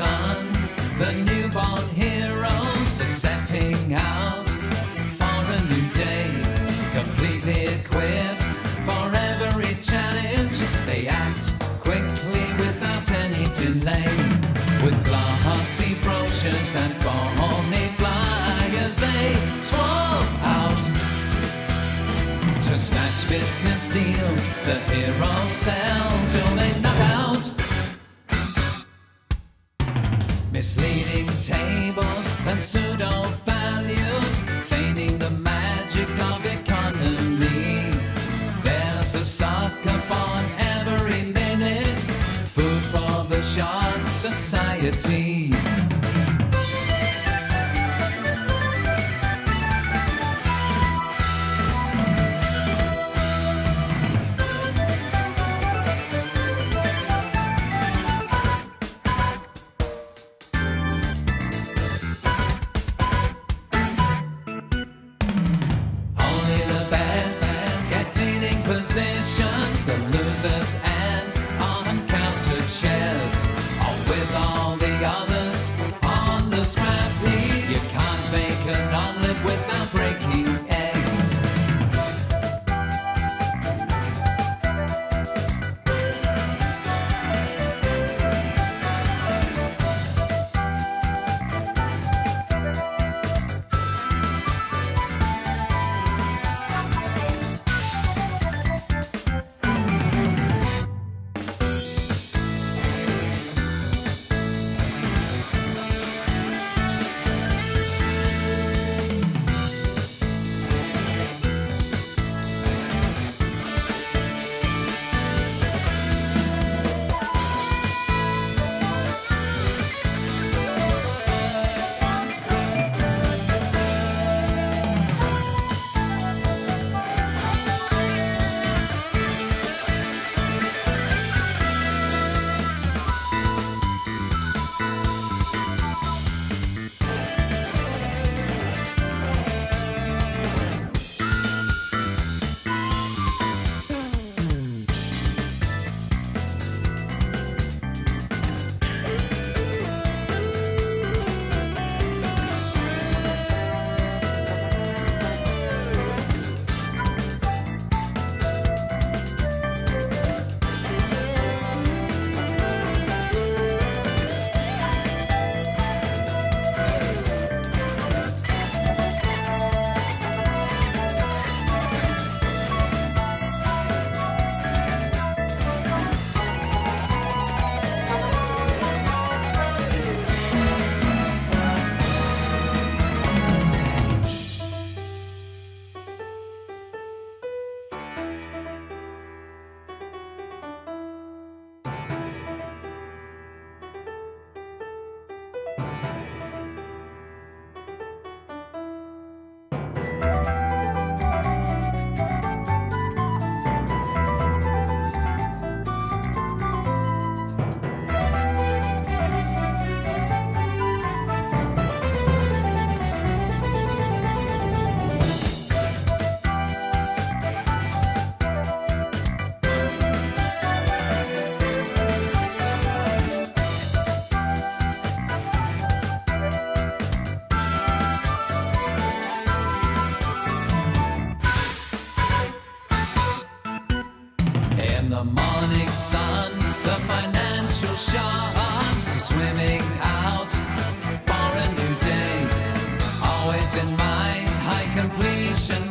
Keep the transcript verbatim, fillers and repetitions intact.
sun. The newborn heroes are setting out for a new day, completely equipped for every challenge. They act quickly without any delay, with glossy brochures and phony flyers. They swarm out to snatch business deals. The heroes sell till they knock out. Misleading tables and pseudo values, feigning the magic of economy. There's a sucker born every minute, food for the shark society. The losers and uncounted shares, all with all the others on the scrap heap. You can't make an omelette without breaking eggs. In the morning sun, the financial sharks are swimming out for a new day. Always in mind, high completion